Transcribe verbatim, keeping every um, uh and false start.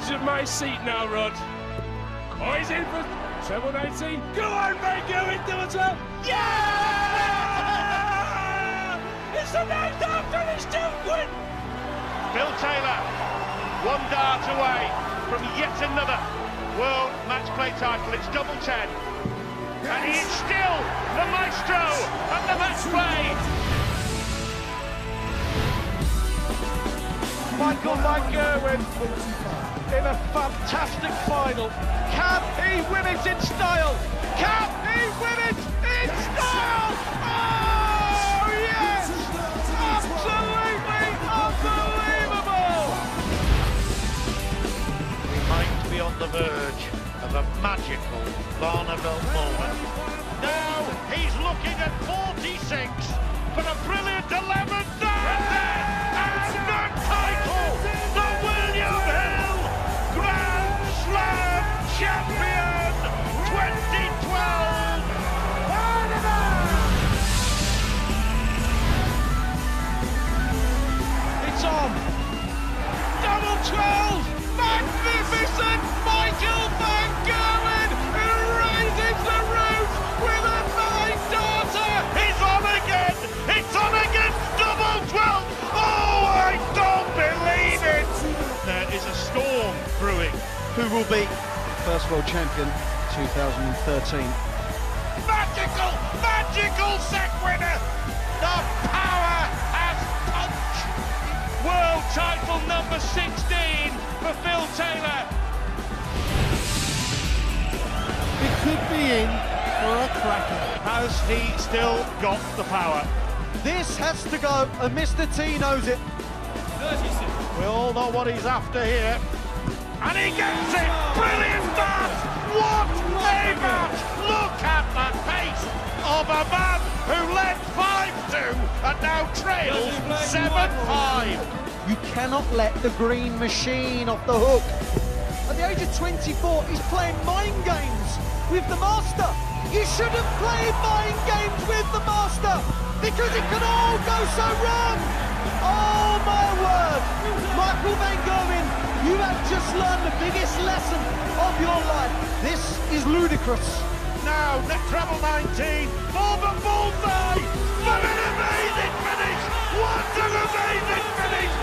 edge of my seat now, Rod. Oh, he's in for treble nineteen. Go on, Van Gerwen, do it up. Yeah! It's the ninth after his two win. Phil Taylor, one dart away from yet another World Match Play title. It's double ten. And he is still the maestro of the match play. Michael Van Gerwen in a fantastic final. Can he win it in style? Can he win it in style? Oh, yes! Absolutely unbelievable! We might be on the verge of a magical Barneveld moment. Now he's looking at forty-six for a brilliant eleven. And the title, the William Hill Grand Slam champion twenty twelve. It's on. Double twelve. Magnificent Michael Van Gerwen, who raises the roof with a nine darter. He's on again. It's on again. Double twelve. Oh, I don't believe it. There is a storm brewing. Who will be first world champion two thousand thirteen? Magical, magical set winner. The power has punch. World title number sixteen for Phil Taylor. It could be in for a cracker. Has he still got the power? This has to go, and Mister T knows it. thirty-six. We all know what he's after here. And he gets it! Brilliant match! What a match! Look at the pace of a man who led five two and now trails seven five. You cannot let the green machine off the hook. At the age of twenty-four, he's playing mind games with the master. You shouldn't play mind games with the master because it can all go so wrong. Oh my word! Michael Van Gerwen, you have just learned the biggest lesson of your life. This is ludicrous. Now, the treble nineteen for the bullseye! What an amazing finish! What an amazing finish!